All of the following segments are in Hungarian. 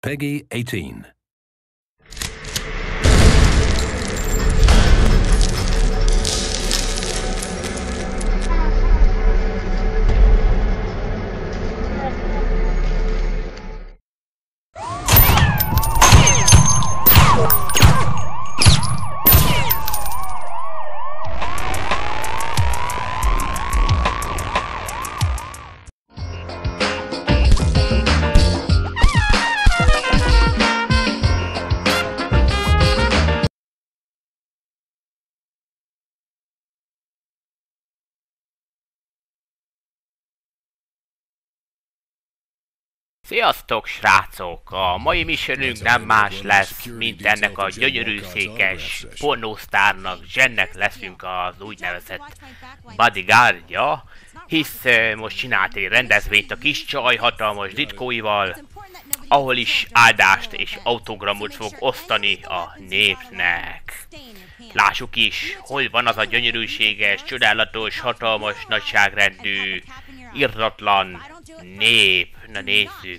Peggy 18. Sziasztok, srácok! A mai missionünk nem más lesz, mint ennek a gyönyörű székes pornósztárnak, Jennek leszünk az úgynevezett bodyguardja, hisz most csinált egy rendezvényt a kis csaj hatalmas ditkóival, ahol is áldást és autogramot fog osztani a népnek. Lássuk is, hol van az a gyönyörűséges, csodálatos, hatalmas, nagyságrendű, irdatlan nép. Na nézzük.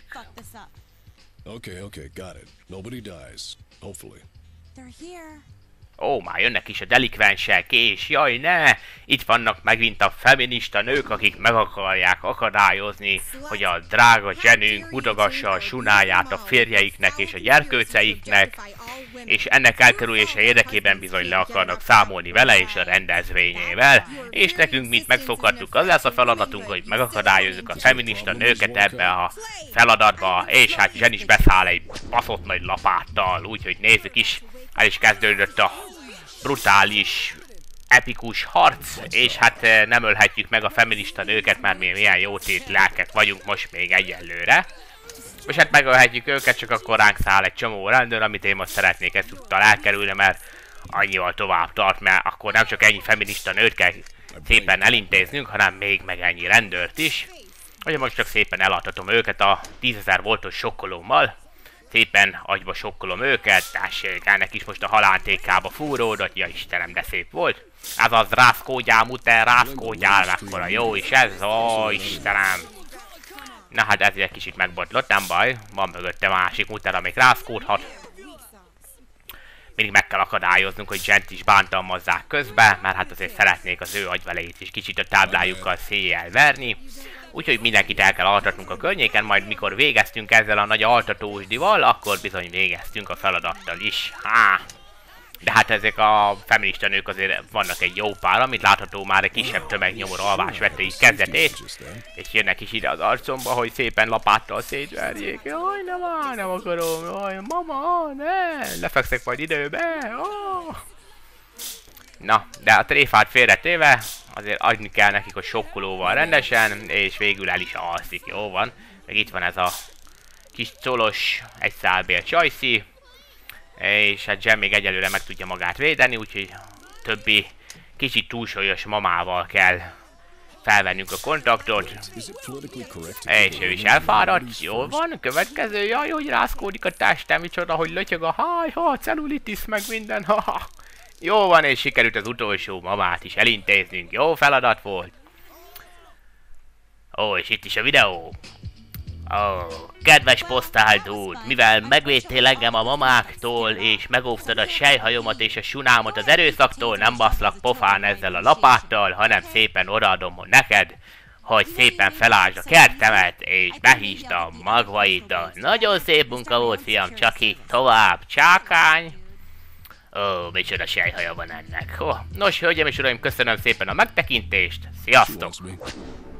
Okay, got it. Nobody dies. Hopefully. They're here. Ó, már jönnek is a delikvensek, és jaj ne! Itt vannak megint a feminista nők, akik meg akarják akadályozni, hogy a drága Jennünk mutogassa a sunáját a férjeiknek és a gyerkőceiknek, és ennek elkerülése érdekében bizony le akarnak számolni vele és a rendezvényével, és nekünk, mint megszokhattuk, az lesz a feladatunk, hogy megakadályozzuk a feminista nőket ebbe a feladatba, és hát Jen is beszáll egy baszott nagy lapáttal, úgyhogy nézzük is. El is kezdődött a brutális, epikus harc, és hát nem ölhetjük meg a feminista nőket, mert mi milyen jótét lelkek vagyunk most még egyelőre. És hát megölhetjük őket, csak akkor ránk száll egy csomó rendőr, amit én most szeretnék ezúttal elkerülni, mert annyival tovább tart, mert akkor nem csak ennyi feminista nőt kell szépen elintéznünk, hanem még meg ennyi rendőrt is. Ugye most csak szépen eladhatom őket a 10.000 voltos sokkolómmal. Szépen agyba sokkolom őket, tessék, ennek is most a haláltékába fúródott, ja Istenem, de szép volt. Ez az rászkódjál, muter, rászkódjál, mekkora jó is ez, ó Istenem. Na hát ez egy kicsit megbotlott, nem baj, van mögötte másik muter, amelyik rászkódhat. Mindig meg kell akadályoznunk, hogy Jent is bántalmazzák közbe, mert hát azért szeretnék az ő agyvelejét is kicsit a táblájukkal széjjel verni. Úgyhogy mindenkit el kell altatnunk a környéken, majd mikor végeztünk ezzel a nagy altatósdival, akkor bizony végeztünk a feladattal is. De hát ezek a feminista nők azért vannak egy jó pár, amit látható már egy kisebb tömegnyomorú alvás vette így kezdetét, és jönnek is ide az arcomba, hogy szépen lapáttal szétverjék. Jaj, nem akarom, jaj, mama, ne, lefekszek majd időbe, oh. Na, de a tréfát félretéve, azért adni kell nekik, hogy sokkolóval rendesen, és végül el is alszik, jó van. Meg itt van ez a kis colos, egy szálbél csajszi, és hát Jen még egyelőre meg tudja magát védeni, úgyhogy többi kicsit túlsúlyos mamával kell felvennünk a kontaktot. És ő is elfáradt, jól van, következő, jaj, hogy rászkódik a testem, micsoda, hogy lötyög a háj, cellulitis meg minden, Jó van, és sikerült az utolsó mamát is elintéznünk. Jó feladat volt. Ó, és itt is a videó. Ó, kedves posztáldúd, mivel megvédtél engem a mamáktól, és megóvtad a sejhajomat és a sunámat az erőszaktól, nem baszlak pofán ezzel a lapáttal, hanem szépen odaadom neked, hogy szépen felásd a kertemet, és behízd a magvaiddal. Nagyon szép munka volt, fiam, csak így tovább, csákány. Ó, micsoda sejhaja van ennek. Nos, hölgyeim és uraim, köszönöm szépen a megtekintést. Sziasztok!